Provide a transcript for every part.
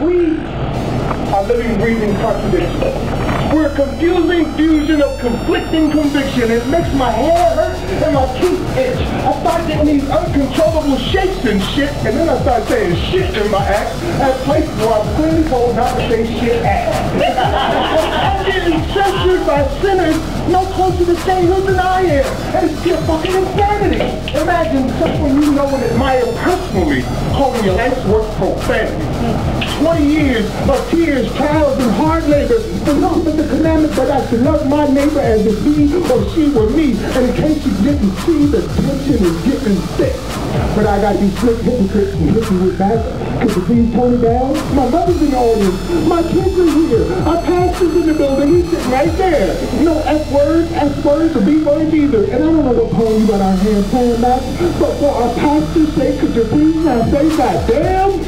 we are living, breathing contradictions. We're a confusing fusion of conflicting conviction. It makes my hair hurt and my teeth itch. I start getting these uncontrollable shakes and shit, and then I start saying shit in my act at places where I'm clearly told not to say shit at. I'm getting censored by sinners no closer to sainthood than I am. And it's pure fucking insanity. Imagine someone you know and admire personally calling your life's work profanity. 20 years of tears, trials, and hard labor for nothing but the commandment that I should love my neighbor as if he or she were me. And in case you didn't see, the tension is getting thick. But I got these slick hypocrites and hit me with back. Could you please tone it down? My mother's in the audience. My kids are here. Our pastor's in the building. He's sitting right there. No F words, S words, or B words either. And I don't know what poem you got our hands playing back. But for our pastor's sake, could you please now say goddamn?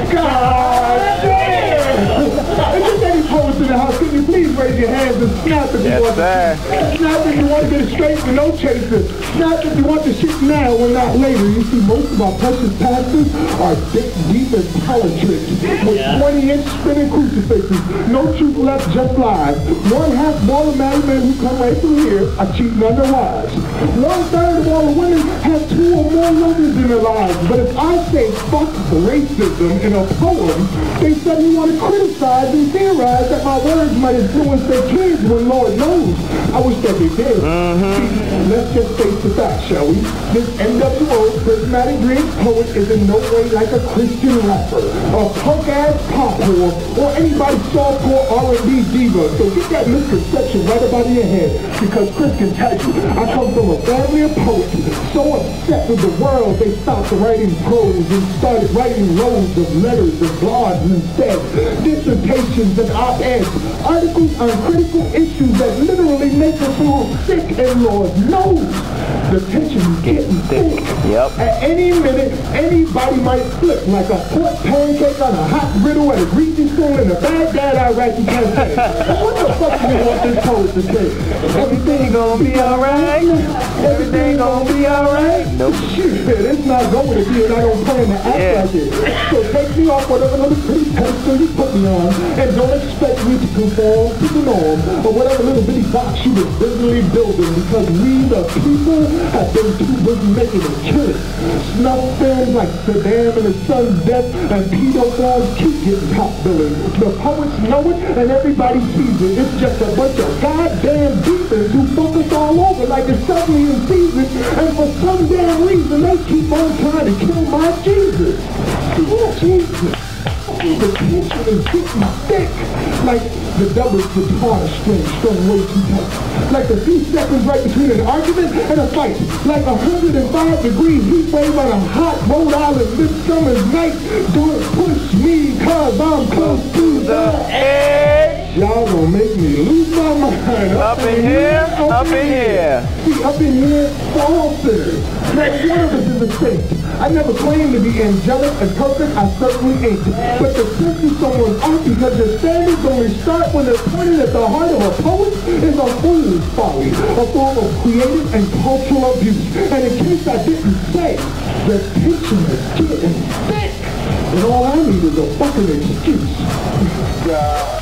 Goddamn! And just any poets in the house, can you please raise your hands and snap if you want to. Snap if you want to get it straight with no chaser. Snap if you want the shit now and not later. You see, most of our precious pastors are deep in politics with 20-inch spinning crucifixes. No truth left, just lies. One half more of married men who come right through here are cheating on their wives. 1/3 of all the women have 2 or more lovers in their lives. But if I say fuck racism in a poem, they suddenly want to criticize and theorize that my words might influence their kids when Lord knows. I wish that they did. Let's just face the fact, shall we? This NWO Prismatic Dreams poet is in no way like a Christian rapper, a punk-ass pop whore, or anybody softcore R&B diva. So get that misconception right up out of your head, because Chris can tell you, I come from a family of poets so upset with the world they stopped writing prose and started writing loads of letters and blogs instead, dissertations and op-eds, articles on critical issues that literally make us all sick, and Lord knows the tension is getting thick. Yep. At any minute, anybody might flip like a pork pancake on a hot griddle at a greasy spoon in a Baghdad Iraqi cafe. What the fuck do you want this poet to say? Everything gonna be alright? Everything gonna be alright? Nope. Shit, it's not going to be, and I don't plan to act like it. So take me off whatever little pretty pedestal you put me on, and don't expect me to conform to the norm, or whatever little bitty box you were busily building, because we, the people, have been too busy making a killing. Snuff films like Saddam and his son's death, and pedophiles keep getting top billing. The poets know it, and everybody sees it. It's just a bunch of goddamn demons who fuck us all over like it's suddenly in season, and for some damn reason they keep on trying to kill my Jesus. Oh, Jesus. The tension is getting thick, like the double guitar string strung way too tight, like a few seconds right between an argument and a fight, like 105-degree heat wave on a hot Rhode Island midsummer's night. Don't push me, cause I'm close to the edge. Y'all gonna make me lose my mind. Up in here, up in here. See, up in here, for all sinners. Like one of us is a saint. I never claimed to be angelic and perfect, I certainly ain't. But to censor someone out because their standards only start when they're pointed at the heart of a poet is a fool's folly, a form of creative and cultural abuse. And in case I didn't say, the tension is getting thick. And all I need is a fucking excuse.